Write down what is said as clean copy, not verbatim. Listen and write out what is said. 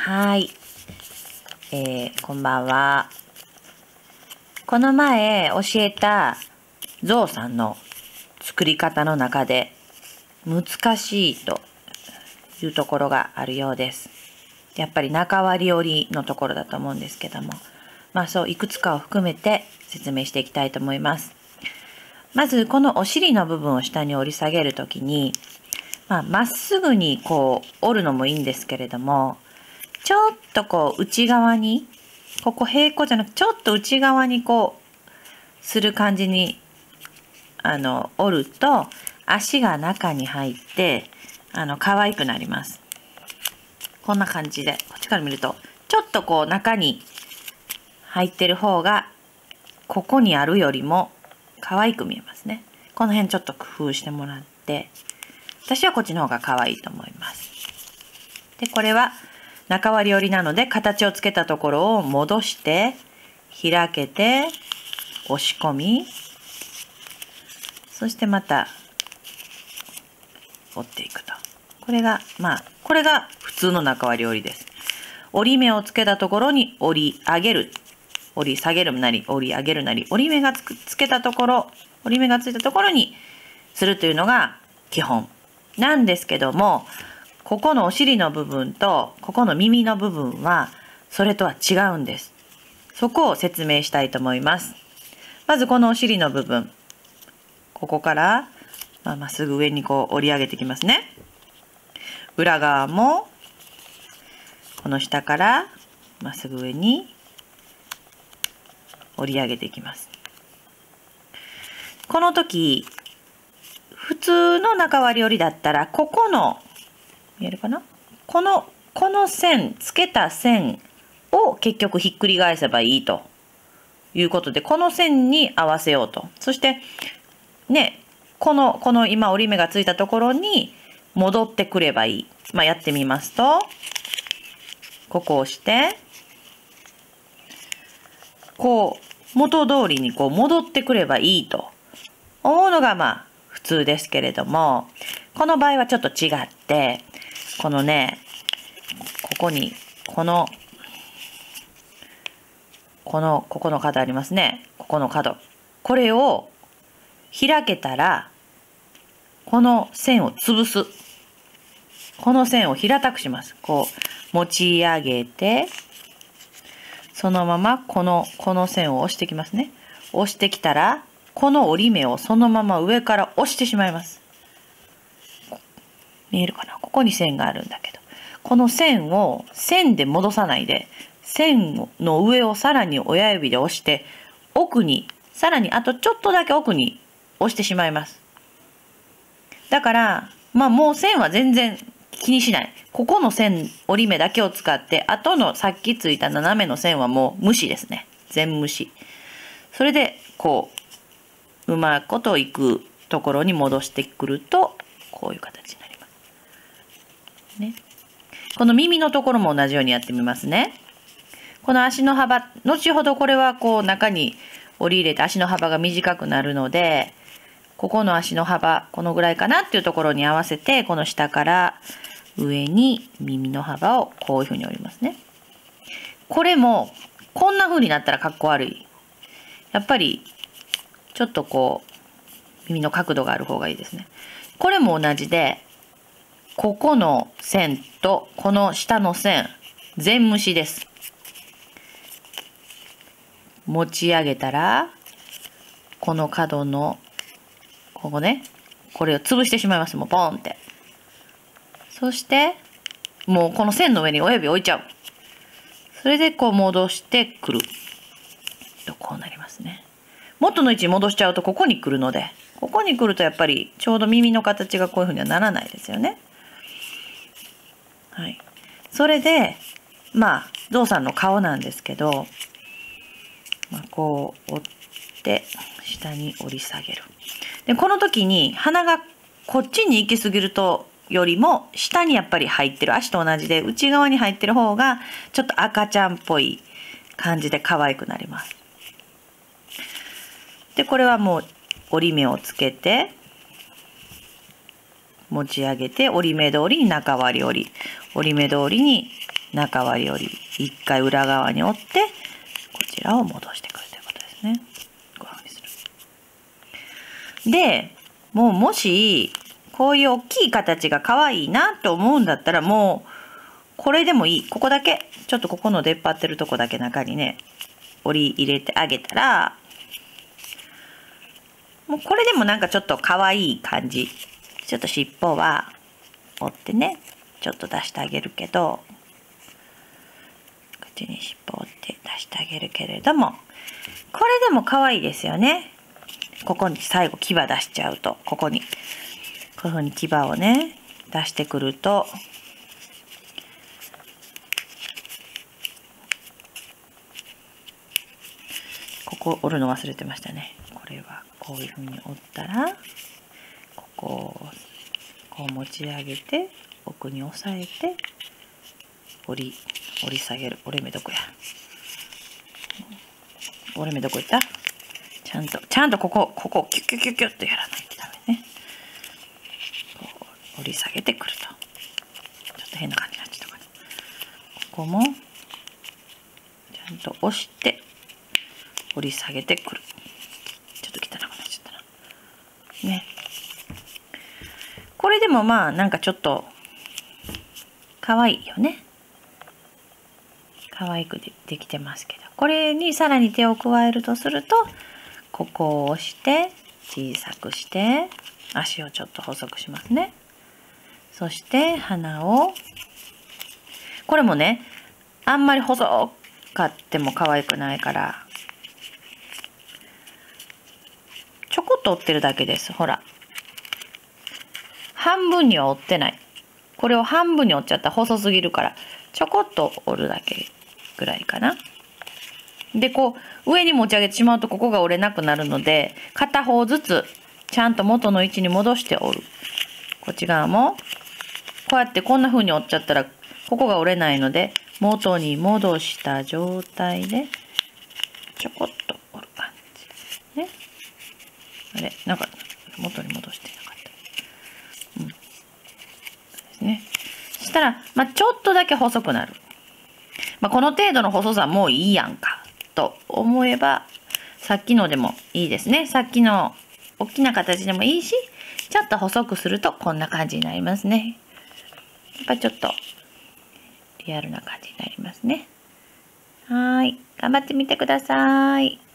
はい、こんばんは。この前教えたゾウさんの作り方の中で難しいというところがあるようです。やっぱり中割り折りのところだと思うんですけども、そういくつかを含めて説明していきたいと思います。まずこのお尻の部分を下に折り下げるときに、まっすぐにこう折るのもいいんですけれども、ちょっとこう内側に、ここ平行じゃなくちょっと内側にこうする感じに折ると足が中に入って可愛くなります。こんな感じでこっちから見るとちょっとこう中に入ってる方がここにあるよりも可愛く見えますね。この辺ちょっと工夫してもらって、私はこっちの方が可愛いと思います。でこれは中割り折りなので、形をつけたところを戻して開けて押し込み、そしてまた折っていくと、これが普通の中割り折りです。折り目をつけたところに折り上げる、折り下げるなり折り上げるなり、折り目がつけたところ、折り目がついたところにするというのが基本なんですけども、ここのお尻の部分とここの耳の部分はそれとは違うんです。そこを説明したいと思います。まずこのお尻の部分、ここからまっすぐ上にこう折り上げていきますね。裏側もこの下からまっすぐ上に折り上げていきます。この時普通の中割り折りだったら、ここの見えるかな、この線、つけた線を結局ひっくり返せばいいということで、この線に合わせようと。そしてね、この今折り目がついたところに戻ってくればいい。やってみますと、ここを押してこう元通りにこう戻ってくればいいと思うのが普通ですけれども、この場合はちょっと違って、このね、ここにここの角ありますね。ここの角、これを開けたらこの線を潰す。この線を平たくします。こう持ち上げて、そのままこの線を押してきますね。押してきたらこの折り目をそのまま上から押してしまいます。見えるかな、ここに線があるんだけど、この線を線で戻さないで、線の上をさらに親指で押して、奥にさらにあとちょっとだけ奥に押してしまいます。だからもう線は全然気にしない。ここの線、折り目だけを使って、後のさっきついた斜めの線はもう無視ですね。全無視。それでこううまいこといくところに戻してくると、こういう形になりますね。この耳のところも同じようにやってみますね。この足の幅、後ほどこれはこう中に折り入れて足の幅が短くなるので、ここの足の幅このぐらいかなっていうところに合わせて、この下から上に耳の幅をこういうふうに折りますね。これもこんな風になったらかっこ悪い。やっぱりちょっとこう耳の角度がある方がいいですね。これも同じで、ここの線とこの下の線全無視です。持ち上げたらこの角のここね、これを潰してしまいます。もうポンって。そしてもうこの線の上に親指置いちゃう。それでこう戻してくると、こうなりますね。元の位置に戻しちゃうとここに来るので、ここに来るとやっぱりちょうど耳の形がこういうふうにはならないですよね。はい。それでゾウさんの顔なんですけど、こう折って下に折り下げる。でこの時に鼻がこっちに行き過ぎるとよりも下にやっぱり入ってる、足と同じで内側に入ってる方がちょっと赤ちゃんっぽい感じで可愛くなります。でこれはもう折り目をつけて持ち上げて、折り目通りに中割り折り、折り目通りに中割りより一回裏側に折って、こちらを戻してくるということですね。こういうふうにする。で、もし、こういう大きい形が可愛いなと思うんだったら、もう、これでもいい。ここだけ、ちょっとここの出っ張ってるとこだけ中にね、折り入れてあげたら、もうこれでもなんかちょっと可愛い感じ。ちょっと尻尾は折ってね、ちょっと出してあげるけど、口に尻尾を折って出してあげるけれども、これでも可愛いですよね。ここに最後牙出しちゃうと、ここに、こういうふうに牙をね、出してくると、ここ折るの忘れてましたね。これはこういうふうに折ったら、ここをこう持ち上げて、奥に押さえて、折り下げる。折れ目どこや。折れ目どこいった？ちゃんとここをキュッキュッキュッキュッとやらないとダメね。こう折り下げてくると。ちょっと変な感じになっちゃったかな。ここも、ちゃんと押して、折り下げてくる。ちょっと汚くなっちゃったな。ね。これでもまあなんかちょっと可愛いよね。可愛くできてますけど、これにさらに手を加えるとすると、ここを押して小さくして足をちょっと細くしますね。そして鼻を、これもね、あんまり細かっても可愛くないから、ちょこっと折ってるだけです。ほら。半分には折ってない。これを半分に折っちゃったら細すぎるから、ちょこっと折るだけぐらいかな。で、こう、上に持ち上げてしまうとここが折れなくなるので、片方ずつちゃんと元の位置に戻して折る。こっち側も、こうやってこんな風に折っちゃったら、ここが折れないので、元に戻した状態で、ちょこっと折る感じ。ね。あれ、なんか、元に戻してなかった。そうですね。そしたら、ちょっとだけ細くなる。この程度の細さもういいやんか、と思えば、さっきのでもいいですね。さっきの大きな形でもいいし、ちょっと細くするとこんな感じになりますね。やっぱちょっとリアルな感じになりますね。頑張ってみてください。